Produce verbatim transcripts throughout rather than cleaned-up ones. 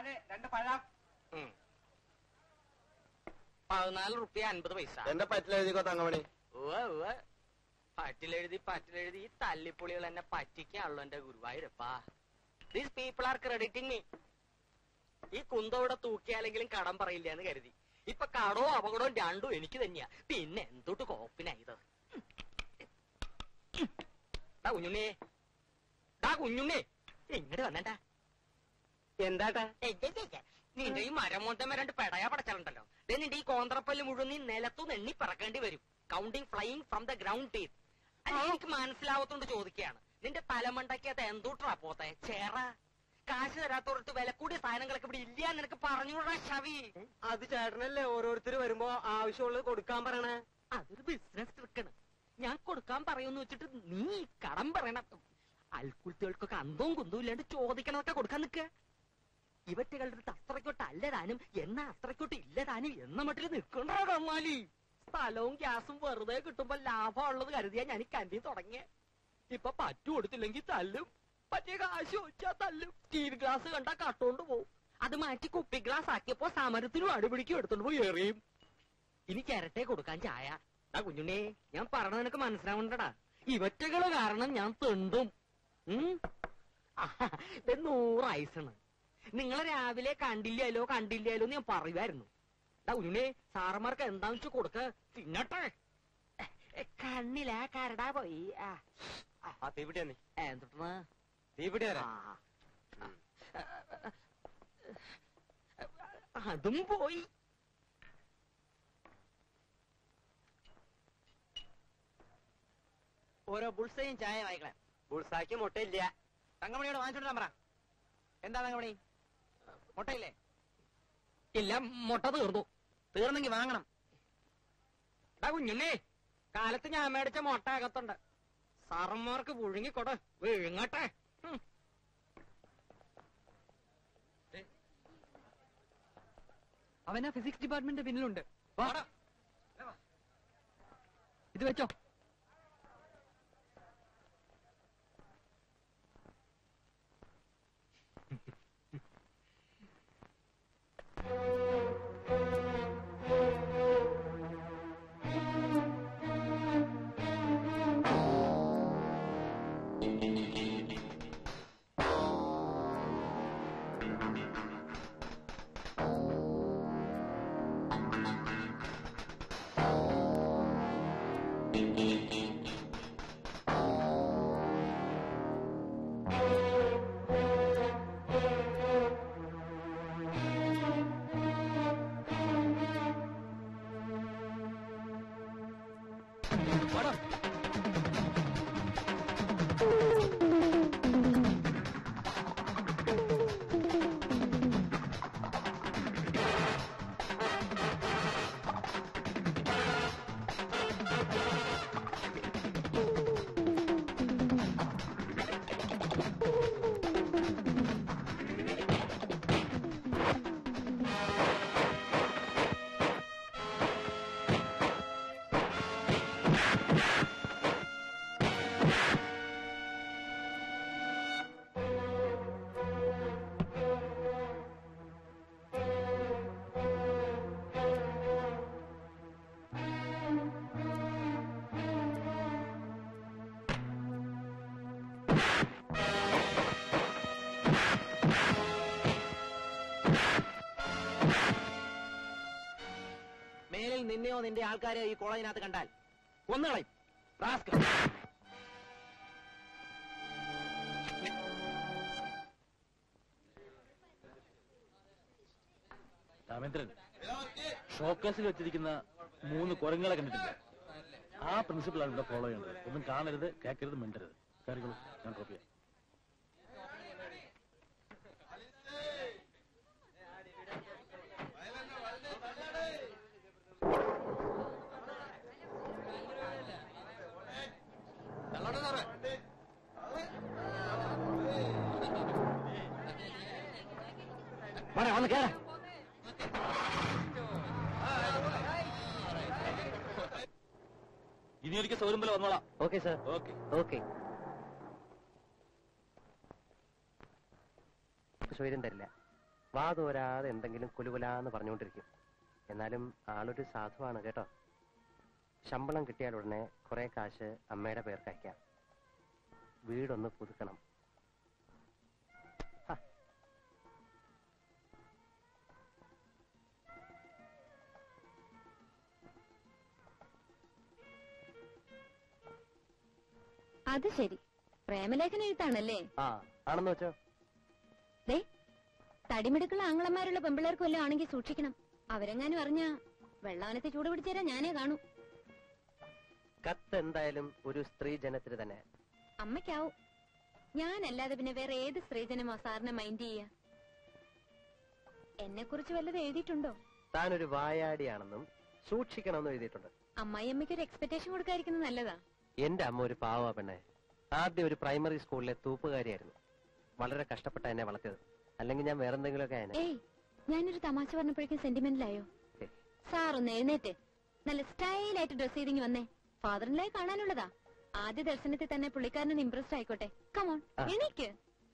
അതെ രണ്ട് പഴം. പതിനാല് റുപ്യ അൻപത് പൈസ. എന്റെ പറ്റിലെഴുതിക്കോ തങ്കമണി. പറ്റിലെഴുതി പറ്റിലെഴുതി ഈ തല്ലിപ്പൊളികൾ എന്നെ പറ്റിക്കാണല്ലോ എന്റെ ഗുരുവായൂരപ്പാ. These people are crediting me. ഈ കുന്തവിടെ തൂക്കിയാലെങ്കിലും കടം പറയില്ല എന്ന് കരുതി. ഇപ്പൊ കടവും അപകടവും രണ്ടും എനിക്ക് തന്നെയാ. പിന്നെ എന്തൊട്ട് കോപ്പിനായത്. ഡാ കുഞ്ഞുണ്ണേ, ഡാ കുഞ്ഞുണ്ണേ, എങ്ങോട്ട് വന്നേട്ടാ? എന്താട്ടാ? നിന്റെ ഈ മരമോന്തമ്മ രണ്ട് പെടയാ പടച്ചാലുണ്ടല്ലോ. നിന്റെ ഈ കോന്ത്രപ്പല്ല് മുഴുവൻ നീ നിലത്തുനിന്ന് എണ്ണി പറക്കേണ്ടി വരും. Counting flying from the ground teeth. അല്ല എനിക്ക് മനസ്സിലാവത്തോണ്ട് ചോദിക്കുകയാണ്. നിന്റെ തലമണ്ടയ്ക്കകത്ത് എന്തൂട്ടാ പോത്തെ ചേറ? കാശ് തരാത്തോടത്ത് വില കൂടിയ സാധനങ്ങളൊക്കെ ഇവിടെ ഇല്ല നിനക്ക് പറഞ്ഞൂടാ ഷവി. അത് ചേട്ടനല്ലേ ഓരോരുത്തർ വരുമ്പോ ആവശ്യമുള്ളത് കൊടുക്കാൻ പറയണേ. അതൊരു ബിസിനസ് ട്രിക്കാണ്. ഞാൻ കൊടുക്കാൻ പറയൂന്ന് വെച്ചിട്ട് നീ കടം പറയണം. അൽക്കുലത്തുകൾക്കൊക്കെ അന്തവും കുന്തവും ഇല്ലാണ്ട് ചോദിക്കണതൊക്കെ കൊടുക്കാൻ നിൽക്കുക. ഇവറ്റകളുടെ അടുത്ത് അത്രയ്ക്കോട്ട് അല്ലതാനും എന്നാ അത്രയ്ക്കോട്ട് ഇല്ലതാനും എന്ന മട്ടിൽ നിൽക്കണ്ടോ കമ്മാലി. സ്ഥലവും ഗ്യാസും വെറുതെ കിട്ടുമ്പോ ലാഭമുള്ളത് കരുതിയാ ഞാൻ ഈ കന്റി തുടങ്ങിയ. ഇപ്പൊ പറ്റു കൊടുത്തില്ലെങ്കിൽ തല്ലും. പറ്റിയ കാശ് ചോദിച്ചാ തല്ലും. സ്റ്റീൽ ഗ്ലാസ് കണ്ടാ കട്ടോണ്ട് പോവും. അത് മാറ്റി കുപ്പി ഗ്ലാസ് ആക്കിയപ്പോ സമരത്തിനും അടിപിടിക്കും എടുത്തോണ്ട് പോയി എറിയും. ഇനി ചിരട്ടെ കൊടുക്കാൻ ചായ. ആ കുഞ്ഞുണ്ണേ, ഞാൻ പറഞ്ഞത് നിനക്ക് മനസ്സിലാവണ്ടടാ. ഇവറ്റകള് കാരണം ഞാൻ തെണ്ടും. ഇത് നൂറ് ഐസാണ്. നിങ്ങളെ രാവിലെ കണ്ടില്ലല്ലോ കണ്ടില്ലല്ലോ ഞാൻ പറയുമായിരുന്നു. ഡാ കുഞ്ഞുണ്ണേ, സാറന്മാർക്ക് എന്താന്ന് വെച്ച് കൊടുക്ക തിന്നട്ടെ. കണ്ണിലാ കരടാ പോയി. എന്തൊട്ടാ അതും പോയി. ഓരോ ബുൾസയും ചായ വാങ്ങിക്കണേ. ബുൾസാക്ക് മുട്ടയില്ല. തങ്കമണിയോട് വാങ്ങിച്ചോണ്ടാ പറ. എന്താ തങ്കമണി, മുട്ടയില്ലേ? ഇല്ല, മുട്ട തീർന്നു. തീർന്നെങ്കി വാങ്ങണം. ഡാ കുഞ്ഞുണ്ണേ, കാലത്ത് ഞാൻ മേടിച്ച മുട്ട അകത്തുണ്ട്. സാറന്മാർക്ക് പുഴുങ്ങിക്കൊട വീങ്ങട്ടെ. അവനാ ഫിസിക്സ് ഡിപ്പാർട്ട്മെന്റ് പിന്നിലുണ്ട്. ഇത് വെച്ചോ. മേലിൽ നിന്നെയോ നിന്റെ ആൾക്കാരെ ഈ കോളേജിനകത്ത് കണ്ടാൽ കൊന്നുകളയും. റാസ്കൽ. രാമേന്ദ്രൻ, ഷോക്കേസിൽ വെച്ചിരിക്കുന്ന മൂന്ന് കുരങ്ങളെ കണ്ടിട്ടില്ല. ആ പ്രിൻസിപ്പളാണ് ഇവിടെ ഫോളോ ചെയ്യേണ്ടത്. ഒന്നും കാണരുത്, കേൾക്കരുത്, മിണ്ടരുത്. കാര്യങ്ങളും ഞാൻ ഡ്രോപ്പ് ചെയ്യാം. വന്ന് കേറ. ഇനി ഒരിക്കൽ സൗരംബല വന്നോളാം. Okay sir. Okay okay. സ്വൈര്യം തരില്ല. വാതോരാതെ എന്തെങ്കിലും കുലുകുലാന്ന് പറഞ്ഞുകൊണ്ടിരിക്കും. എന്നാലും ആളൊരു സാധുവാണ് കേട്ടോ. ശമ്പളം കിട്ടിയാൽ ഉടനെ കുറെ കാശ് അമ്മയുടെ പേർക്ക് അയക്കാം. വീടൊന്ന് പുതുക്കണം. അത് ശരി, പ്രേമലേഖന എഴുത്താണല്ലേ? ആ ആണെന്ന് വെച്ചോ. ദേ, തടിമിടുക്കുള്ള ആങ്ങളമാരുള്ള പെമ്പിള്ളേർക്ക് വല്ലതും ആണെങ്കിൽ സൂക്ഷിക്കണം. അവരെങ്ങാനും അറിഞ്ഞ വെള്ളവനത്തെ ചൂട് പിടിച്ചേരാ ഞാനേ കാണൂ. കത്ത് എന്തായാലും ഒരു സ്ത്രീ ജനത്തിന് തന്നെ. അമ്മയ്ക്കാവും. ഞാനല്ലാതെ പിന്നെ വേറെ ഏത് സ്ത്രീജനമോ സാറിനെ മൈൻഡ് ചെയ്യാ? എന്നെ കുറിച്ച് വല്ലതും എഴുതിയിട്ടുണ്ടോ? താനൊരു വായാടിയാണെന്നും സൂക്ഷിക്കണമെന്നും എഴുതിയിട്ടുണ്ട്. അമ്മായി അമ്മയ്ക്ക് ഒരു എക്സ്പെക്ടേഷൻ കൊടുക്കാതിരിക്കുന്നത് നല്ലതാ. എന്റെ അമ്മ ഒരു പാവ പെണ്ണെ. ആദ്യം ഒരു പ്രൈമറി സ്കൂളിലെ തൂപ്പുകാരിയായിരുന്നു. വളരെ കഷ്ടപ്പെട്ട എന്നെ വളർത്തിയത്. അല്ലെങ്കിൽ ഞാൻ വേറെന്തെങ്കിലുമൊക്കെ ആയനെ. ഏയ്, ഞാനൊരു തമാശ പറഞ്ഞപ്പോഴേക്കും സെന്റിമെന്റലായോ? സാർ ഒന്ന് എഴുന്നേറ്റ് നല്ല സ്റ്റൈലായിട്ട് ഡ്രസ് ചെയ്തിങ്ങി വന്നേ. ഫാദറിനായി കാണാനുള്ളതാ. ആദ്യ ദർശനത്തിൽ തന്നെ പുള്ളിക്കാരനൊന്ന് ഇംപ്രസ്ഡ് ആയിക്കോട്ടെ. കമോൺ, എണീക്ക്.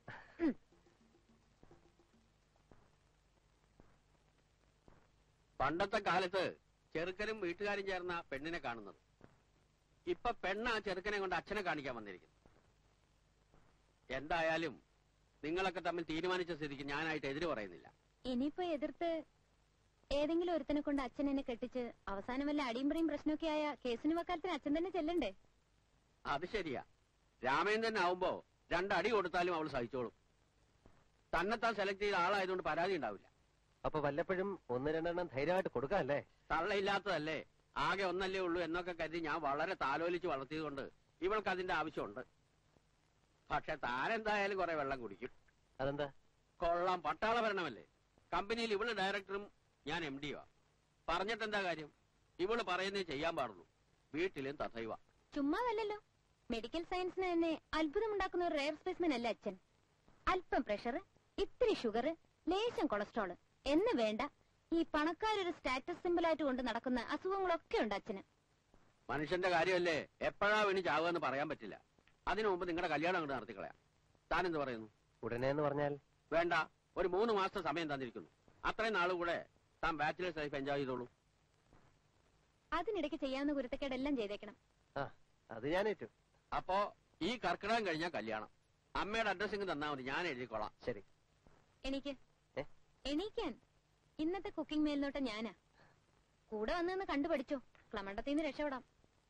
പണ്ടത്തെ കാലത്ത് ചെറുക്കനും വീട്ടുകാരും ചേർന്ന പെണ്ണിനെ കാണുന്നത്. ഇപ്പൊ പെണ്ണ് ആ ചെറുക്കനെ കൊണ്ട് അച്ഛനെ കാണിക്കാൻ വന്നിരിക്കുന്നു. എന്തായാലും നിങ്ങളൊക്കെ തമ്മിൽ തീരുമാനിച്ച സ്ഥിതിക്ക് ഞാനായിട്ട് എതിര് പറയുന്നില്ല. ഇനിയിപ്പോ എതിർത്ത് ഏതെങ്കിലും ഒരുത്തനെ കൊണ്ട് അച്ഛൻ എന്നെ കെട്ടിച്ച് അവസാനം വല്ല അടിയും പറയും പ്രശ്നമൊക്കെ ആയ കേസിന് വക്കാലത്തിന് അച്ഛൻ തന്നെ ചെല്ലണ്ടേ? അത് ശരിയാ. രാമേന്ദ്രൻ ആവുമ്പോ രണ്ടടി കൊടുത്താലും അവൾ സഹിച്ചോളും. തന്നെത്താൻ സെലക്ട് ചെയ്ത ആളായതുകൊണ്ട് പരാതി ഉണ്ടാവില്ല. അപ്പൊ വല്ലപ്പോഴും ഒന്ന് രണ്ടെണ്ണം ധൈര്യമായിട്ട് കൊടുക്കാല്ലേ? തള്ളയില്ലാത്തതല്ലേ, ആകെ ഒന്നല്ലേ ഉള്ളൂ എന്നൊക്കെ കരുതി ഞാൻ വളരെ താലോലിച്ച് വളർത്തിയതുകൊണ്ട് ഇവൾക്ക് അതിന്റെ ആവശ്യമുണ്ട്. പക്ഷെ താനെന്തായാലും കുറെ വെള്ളം കുടിക്കും. അതെന്താ? കൊള്ളാം, പട്ടാള ഭരണമല്ലേ. കമ്പനിയിൽ ഇവള് ഡയറക്ടറും ഞാൻ എം ഡിയുവാ. പറഞ്ഞിട്ടെന്താ കാര്യം? ഇവള് പറയുന്നേ ചെയ്യാൻ പാടുള്ളൂ. വീട്ടിലും തഥൈവ. ചുമ്മാതല്ലോ, മെഡിക്കൽ സയൻസിന് തന്നെ അത്ഭുതമുണ്ടാക്കുന്ന ഒരു റെയർ സ്പെസിമെൻ അല്ല അച്ഛൻ. അല്പം പ്രഷർ, ഇത്തിരി ഷുഗർ, ലേശം കൊളസ്ട്രോള് എന്ന് വേണ്ട ഈ പണക്കാരൊരു സ്റ്റാറ്റസ് സിമ്പിളായിട്ട് കൊണ്ട് നടക്കുന്ന അസുഖങ്ങളൊക്കെ ഉണ്ട് അച്ഛന്. മനുഷ്യന്റെ കാര്യമല്ലേ, എപ്പോഴാ വീണ് ചാവുക പറയാൻ പറ്റില്ല. അതിനു മുമ്പ് നിങ്ങളുടെ കല്യാണം അങ്ങോട്ട് നടത്തിക്കളയാം. താൻ എന്ത് പറയുന്നു? ഉടനെ എന്ന് പറഞ്ഞാൽ വേണ്ട, ഒരു മൂന്ന് മാസത്തെ സമയം തന്നിരിക്കുന്നു. അത്രയും നാളും കൂടെ താൻ ബാച്ചിലേഴ്സ് ലൈഫ് എൻജോയ് ചെയ്തോളൂ. അതിനിടയ്ക്ക് ചെയ്യാവുന്ന കുരുത്തക്കേടെല്ലാം ചെയ്തേക്കണം. ആ അത് ഞാൻ ഏറ്റു. അപ്പോ ഈ കർക്കിടകം കഴിഞ്ഞാൽ കല്യാണം. അമ്മയുടെ അഡ്രസ്സിങ് തന്നാ മതി, ഞാൻ എഴുതിക്കോളാം. ശരി. എനിക്ക് എണീക്കാൻ ഇന്നത്തെ കുക്കിംഗ് മേൽനോട്ടം ഞാനാ. കൂടെ വന്നു കണ്ടു പഠിച്ചോ, ക്ലമണ്ടത്തിന്ന് രക്ഷപ്പെടാം.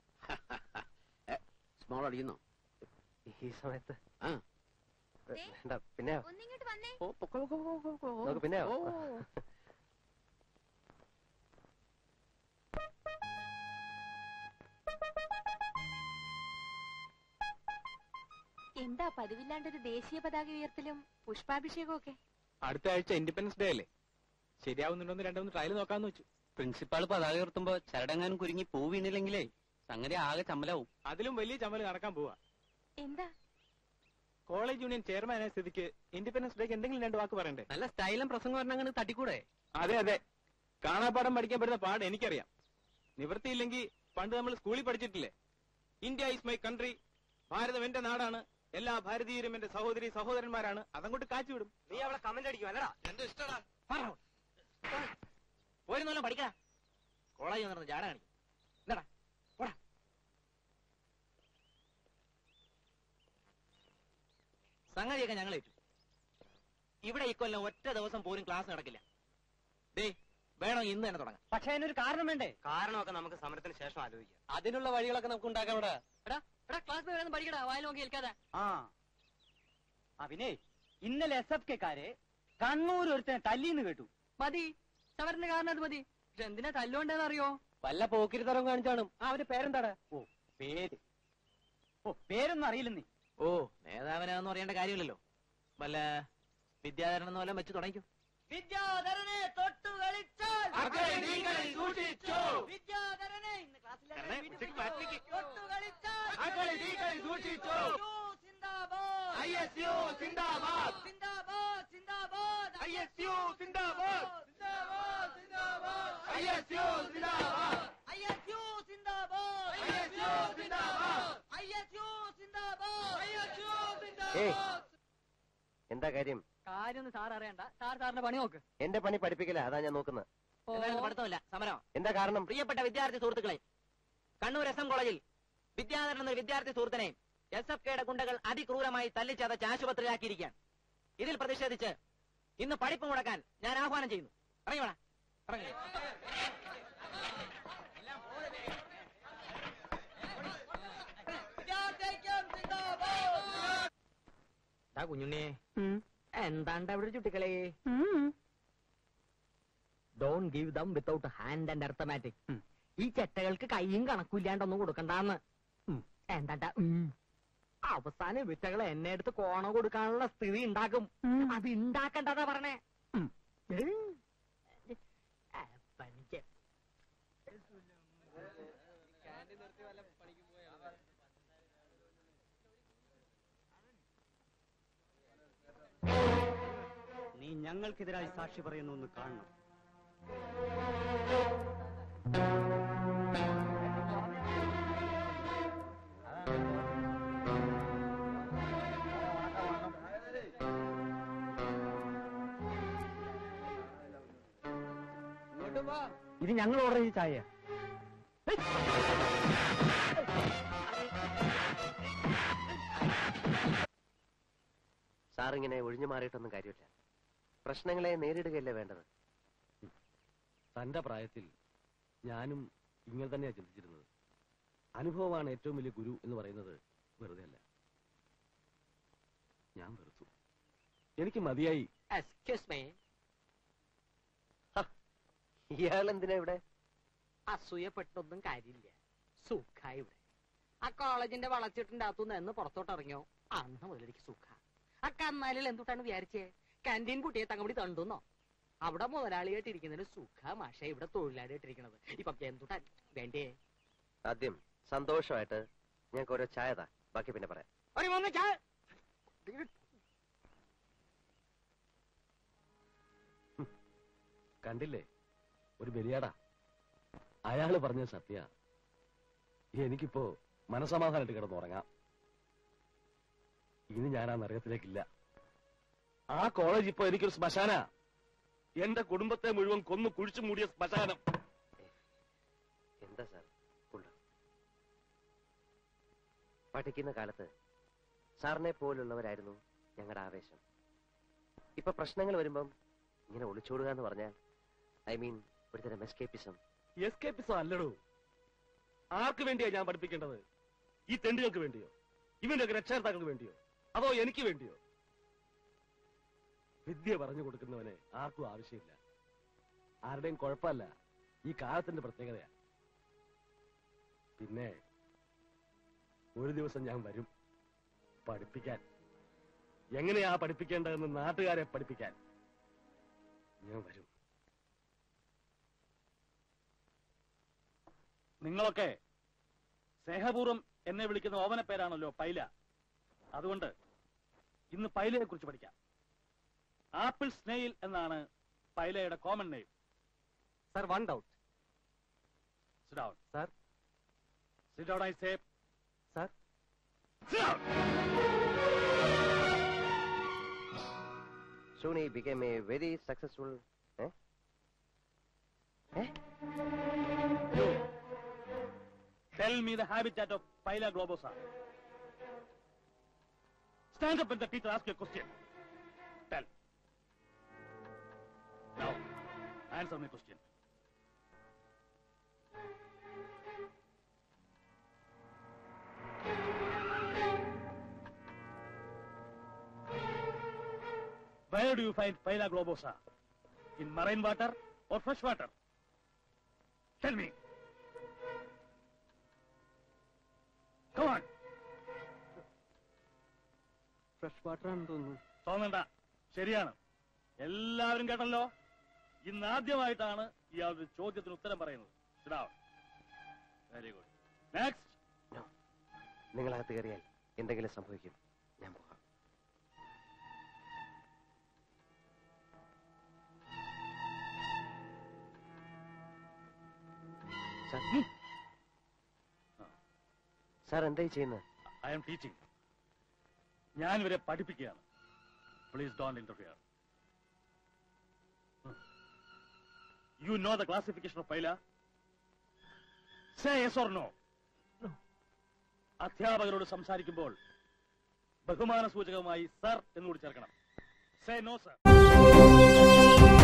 സ്മോൾ അടിക്കുന്നോ ഈ സമയത്ത്? ആ പിന്നെ ഒന്നിങ്ങോട്ട് വന്നേ. പിന്നെ എന്താ പതിവില്ലാണ്ടൊരു ദേശീയ പതാക ഉയർത്തലും പുഷ്പാഭിഷേകവും ഒക്കെ? അടുത്ത ആഴ്ച ഇൻഡിപെൻഡൻസ് ഡേ അല്ലേ? ശരിയാവുന്നുണ്ടോന്ന് രണ്ടൊന്ന് ട്രയൽ നോക്കാന്ന് വെച്ചു. പ്രിൻസിപ്പാൾ പതാക ഉയർത്തുമ്പോ ചരടങ്ങാനും കുരുങ്ങി പൂ വീണില്ലെങ്കിലേ സംഗതി ആകെ ചമ്മലാവും. അതിലും വലിയ ചമ്മല് നടക്കാൻ പോവാ. എന്താ? കോളേജ് യൂണിയൻ ചെയർമാനായ സ്ഥിതിക്ക് ഇൻഡിപെൻഡൻസ് ഡേക്ക് എന്തെങ്കിലും രണ്ട് വാക്ക് പറയണ്ടേ? നല്ല സ്റ്റൈലും പ്രസംഗം പറഞ്ഞങ്ങനെ തട്ടിക്കൂടെ? അതെ അതെ, കാണാപ്പാടം പഠിക്കാൻ പറ്റുന്ന പാട് എനിക്കറിയാം. നിവൃത്തിയില്ലെങ്കിൽ പണ്ട് നമ്മൾ സ്കൂളിൽ പഠിച്ചിട്ടില്ലേ, India is my country, Bharatham എന്റെ നാടാണ്, എല്ലാ ഭാരതീയരും എന്റെ സഹോദരി സഹോദരന്മാരാണ്. അതങ്ങോട്ട് കാച്ചുവിടും. നീ അവളെ കമന്റ് അടിക്കും അല്ലടാ? എന്റെ ഇഷ്ടടാ. പോയിരുന്നല്ലോ പഠിക്കാ. കോളേജ് വന്നിരുന്ന് ജാട കാണിക്കും. എന്താടാ പോടാ. സംഗതിയൊക്കെ ഞങ്ങൾ ഏറ്റു. ഇവിടെ ഇക്കൊല്ലം ഒറ്റ ദിവസം പോലും ക്ലാസ് നടക്കില്ല. ദേ വേണം ഇന്ന് തന്നെ തുടങ്ങാം. പക്ഷെ അതിനൊരു കാരണം വേണ്ടേ? കാരണമൊക്കെ നമുക്ക് സമരത്തിന് ശേഷം ആലോചിക്കാം. അതിനുള്ള വഴികളൊക്കെ നമുക്ക് ഉണ്ടാക്കാം. ഇവിടെ ക്ലാസ് പഠിക്കടാ, വായിൽ നോക്കി കേൾക്കാതെ. ആ പിന്നെ ഇന്നലെ എസ് എഫ് കെക്കാരെ കണ്ണൂർ ഒരുത്തനെ തല്ലിന്ന് കേട്ടു. മതി, സമരത്തിന്റെ കാരണം അത് മതി. പക്ഷെ എന്തിനാ തല്ലുകൊണ്ടെന്ന് അറിയോ? വല്ല പോക്കിരിത്തരം കാണിച്ചാണ്. ആ അവന്റെ പേരെന്താടാ? ഓ പേര് ഓ പേരൊന്നും അറിയില്ലെന്നേ. ഓ നേതാവിനാന്ന് പറയേണ്ട കാര്യമില്ലല്ലോ. വല്ല വിദ്യാധരനെന്ന് വല്ലതും വെച്ച് തുടങ്ങിക്കും. വിദ്യാധരനെ തൊട്ടു കളിച്ചാൽ വിദ്യാധരനെ ഇന്ന് എന്താ കാര്യം? കാര്യം സാർ അറിയണ്ട, സാർ സാറിന്റെ പണി നോക്ക്. എന്റെ പണി പഠിപ്പിക്കില്ല, അതാ ഞാൻ നോക്കുന്നത്. എന്തായാലും പഠിത്തമില്ല, സമരം. എന്താ കാരണം? പ്രിയപ്പെട്ട വിദ്യാർത്ഥി സുഹൃത്തുക്കളെ, കണ്ണൂർ എസ് എം കോളേജിൽ വിദ്യാധരൻ എന്ന വിദ്യാർത്ഥി സുഹൃത്തിനെ എസ് എഫ് കെയുടെ ഗുണ്ടകൾ അതിക്രൂരമായി തല്ലിച്ചതച്ച് ആശുപത്രിയിലാക്കിയിരിക്കുകയാണ്. ഇതിൽ പ്രതിഷേധിച്ച് ഇന്ന് പഠിപ്പ് മുടക്കാൻ ഞാൻ ആഹ്വാനം ചെയ്യുന്നു. ഇറങ്ങി വേണം ഇറങ്ങി. കുഞ്ഞുണ്ണേ, എന്താണ്ട് അവിടെ ഒരു ചുട്ടിക്കളേ? Don't give them without hand and arithmetic. ഈ ചെറ്റകൾക്ക് കൈയും കണക്കില്ലാണ്ടൊന്നും കൊടുക്കണ്ടെന്ന്. എന്താണ്ടാ അവസാനം വിറ്റകളെ എന്നെ എടുത്ത് കോണ കൊടുക്കാനുള്ള സ്ഥിതി ഉണ്ടാക്കും. അത് ഉണ്ടാക്കണ്ടതാ പറഞ്ഞേ. നീ ഞങ്ങൾക്കെതിരായി സാക്ഷി പറയുന്നു എന്ന് കാണണം. ഇത് ഞങ്ങൾ ഓർഡർ ചെയ്ത ചായ. സാറിങ്ങനെ ഒഴിഞ്ഞു മാറിയിട്ടൊന്നും കാര്യമില്ല. പ്രശ്നങ്ങളെ നേരിടുകയല്ലേ വേണ്ടത്. തന്റെ പ്രായത്തിൽ ഞാനും ഇങ്ങനെ തന്നെയാ ചിന്തിച്ചിരുന്നത്. അനുഭവമാണ് ഏറ്റവും വലിയ ഗുരു എന്ന് പറയുന്നത് വെറുതെ അല്ല. ഞാൻ വെറുത്തു. എനിക്ക് മതിയായി. എക്സ്ക്യൂസ് മീ, ഇയാൾ എന്തിനാ ഇവിടെ? അസൂയപ്പെട്ടൊന്നും കാര്യമില്ല. സുഖ ഇവിടെ. ആ കോളേജിന്റെ വളച്ചിട്ടിന്റെ അകത്തുനിന്ന് എന്ന് പുറത്തോട്ട് ഇറങ്ങിയോ അന്ന് മുതലെനിക്ക് സുഖ. ആ കന്നാലിൽ എന്തുട്ടാണ് വിചാരിച്ചേ? കാന്റീൻ കുട്ടിയെ തങ്ങപടി തണ്ടുന്നോ? അവിടെ മുതലാളിയായിട്ടിരിക്കുന്നതിന് സുഖ മാഷ ഇവിടെ തൊഴിലാളിയായിട്ടിരിക്കണത്. ഇപ്പൊ എന്തുട്ടാ വേണ്ടേ? ആദ്യം സന്തോഷമായിട്ട് ഞങ്ങൾക്ക് ഓരോ ചായ താ, ബാക്കി പിന്നെ പറയാം. ഒരു മൂന്ന് ചായ. കണ്ടില്ലേ, ഒരു ബലിയാടാ. അയാള് പറഞ്ഞ സത്യ. എനിക്കിപ്പോ മനസമാധാനമായിട്ട് കിടന്നുറങ്ങാം. ഇനി ഞാൻ ആ നരകത്തിലേക്കില്ല. ആ കോളേജ് ഇപ്പൊ എനിക്കൊരു ശ്മശാന. എന്റെ കുടുംബത്തെ മുഴുവൻ കൊന്നു കുഴിച്ചു മൂടിയ ശ്മശാനം. എന്താ സാർ പഠിക്കുന്ന കാലത്ത് സാറിനെ പോലുള്ളവരായിരുന്നു ഞങ്ങളുടെ ആവേശം. ഇപ്പൊ പ്രശ്നങ്ങൾ വരുമ്പം ഇങ്ങനെ ഒളിച്ചോടുക എന്ന് പറഞ്ഞാൽ ഐ മീൻ ഒരുതരം എസ്കേപ്പിസം. എസ്കേപ്പിസം അല്ലടോ. ആർക്ക് വേണ്ടിയാ ഞാൻ പഠിപ്പിക്കേണ്ടത്? ഈ തെണ്ടുകൾക്ക് വേണ്ടിയോ? ഇവന്റെ രക്ഷകർത്താക്കൾക്ക് വേണ്ടിയോ? അതോ എനിക്ക് വേണ്ടിയോ? വിദ്യ പറഞ്ഞു കൊടുക്കുന്നവനെ ആർക്കും ആവശ്യമില്ല. ആരുടെയും കുഴപ്പമല്ല, ഈ കാലത്തിന്റെ പ്രത്യേകതയാ. പിന്നെ ഒരു ദിവസം ഞാൻ വരും പഠിപ്പിക്കാൻ. എങ്ങനെയാ പഠിപ്പിക്കേണ്ടതെന്ന് നാട്ടുകാരെ പഠിപ്പിക്കാൻ ഞാൻ വരും. നിങ്ങളൊക്കെ സ്നേഹപൂർവ്വം എന്നെ വിളിക്കുന്ന ഓമന പേരാണല്ലോ പൈല. അതുകൊണ്ട് ഇന്ന് പൈലയെ കുറിച്ച് പഠിക്കാം. ആപ്പിൾ സ്നെയിൽ എന്നാണ് പൈലയുടെ common name. Sir, one doubt. Sit down. Sir. Sit down, I say. Sir. Sit down. Soon he became a very successful. Eh? Eh? You. Tell me the habitat of Phyla globosa. Stand up when the teacher asks you a question. Tell. Now, answer my question. Where do you find Phyla globosa? In marine water or fresh water? Tell me. Come on. Fresh water ആണെന്ന് തോന്നുന്നു. തോന്നണ്ട, ശരിയാണ്. എല്ലാവരും കേട്ടല്ലോ. ഇന്ന് ആദ്യമായിട്ടാണ് ഇയാളൊരു ചോദ്യത്തിന് ഉത്തരം പറയുന്നത്. Very good. നെക്സ്റ്റ്. നിങ്ങളകത്ത് കയറിയാൽ എന്തെങ്കിലും സംഭവിക്കും. ഞാൻ പോകാം. സാർ എന്തായി ചെയ്യുന്നത്? I am teaching. ഞാൻ ഇവരെ പഠിപ്പിക്കുകയാണ്. Please don't interfere. You know the classification of Paila? Say yes or no. No. അധ്യാപകരോട് സംസാരിക്കുമ്പോൾ ബഹുമാന സൂചകമായി സർ എന്നുകൂടി ചേർക്കണം. Say no, sir.